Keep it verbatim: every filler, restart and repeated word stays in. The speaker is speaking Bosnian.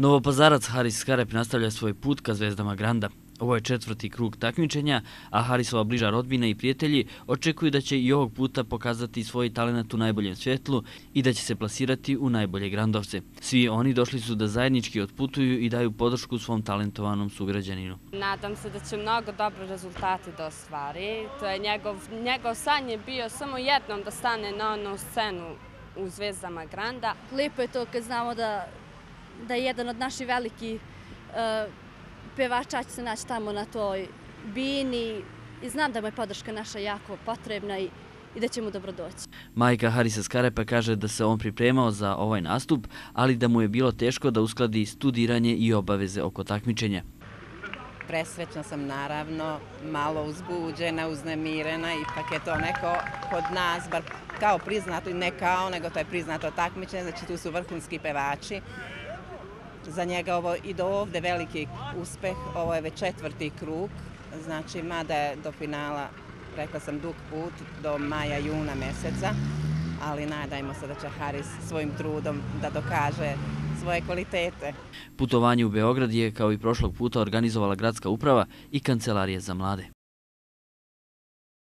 Novopazarac Haris Skarep nastavlja svoj put ka zvezdama Granda. Ovo je četvrti krug takmičenja, a Harisova bliža rodbina i prijatelji očekuju da će i ovog puta pokazati svoj talenat u najboljem svjetlu i da će se plasirati u najbolje grandovce. Svi oni došli su da zajednički otputuju i daju podršku svom talentovanom sugrađaninu. Nadam se da će mnogo dobro rezultate da ostvari. To je njegov, njegov san je bio samo jednom da stane na onu scenu u zvezdama Granda. Lijepo je to kad znamo da, da je jedan od naših velikih uh, pevača će se naći tamo na toj bini i znam da mu je podrška naša jako potrebna i, i da će mu dobro doći. Majka Harisa Skarepa kaže da se on pripremao za ovaj nastup, ali da mu je bilo teško da uskladi studiranje i obaveze oko takmičenja. Presrećna sam naravno, malo uzbuđena, uznemirena, ipak je to neko kod nas, bar kao priznato i ne kao, nego to je priznato takmičenje, znači tu su vrhunski pevači. Za njega ovo i do ovde veliki uspeh, ovo je već četvrti krug, znači mada je do finala, rekla sam, dug put, do maja, juna meseca, ali nadajmo se da će Haris svojim trudom da dokaže svoje kvalitete. Putovanje u Beograd je kao i prošlog puta organizovala gradska uprava i Kancelarija za mlade.